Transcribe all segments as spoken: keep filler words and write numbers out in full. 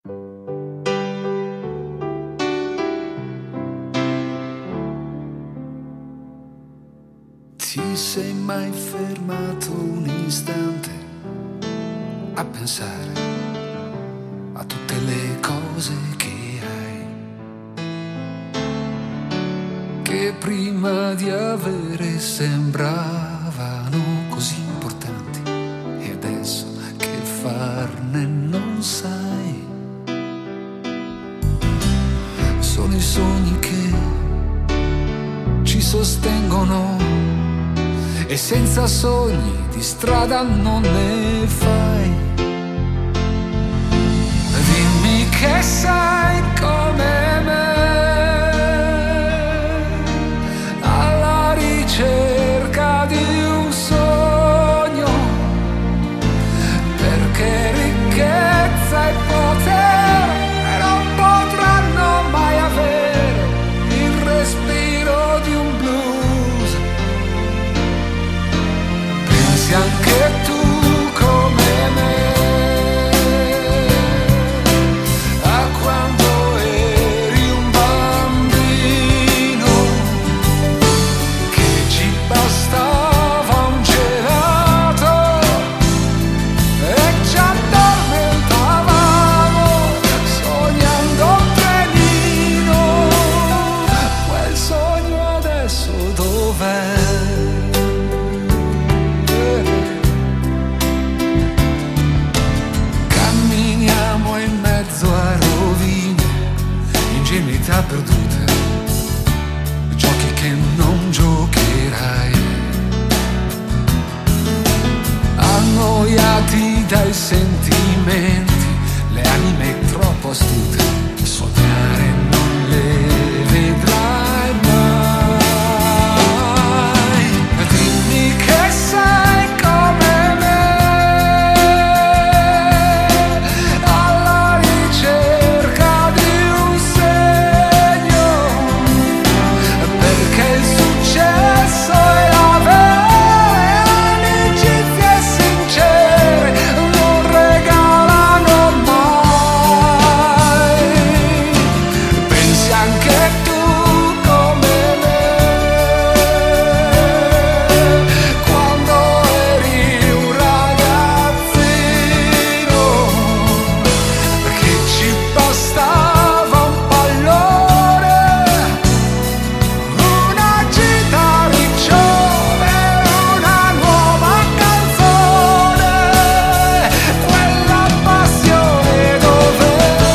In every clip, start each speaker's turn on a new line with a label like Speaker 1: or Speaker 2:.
Speaker 1: Ti sei mai fermato un istante a pensare a tutte le cose che hai, che prima di avere sembravano così importanti e adesso che farne non sai? Sono i sogni che ci sostengono e senza sogni di strada non ne fai. Dimmi che sei come me, alla ricerca di un sogno, perché ricchezza e potere non potranno mai avere il respiro di un blues. Pensi anche tu come me a quando eri un bambino, che ci bastava un gelato e ci addormentavamo sognando un trenino. Quel sogno adesso dov'è? Camminiamo in mezzo a rovine, ingenuità perdute, giochi che non giocherai, annoiati dai sentimenti, le anime troppo astute, sognare non le vedrai mai. Dimmi che sei come me, alla ricerca di un segno, perché il successo e avere amicizie sincere non regalano mai. Pensi anche tu come me, quando eri un ragazzino, che ci bastava un pallone, una chitarriccione, una nuova canzone. Quella passione dov'è?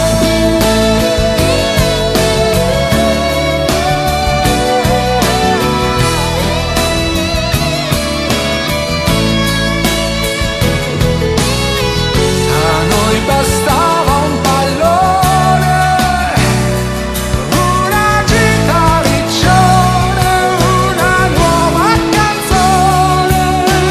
Speaker 1: A noi bastava un pallone, una chitarriccione, una nuova canzone.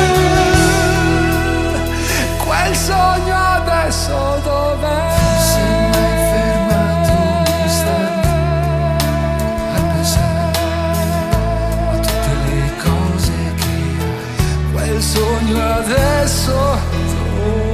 Speaker 1: Quel sogno adesso dov'è? Sei mai fermato un istante a pensare a tutte le cose che hai? Quel sogno adesso dov'è?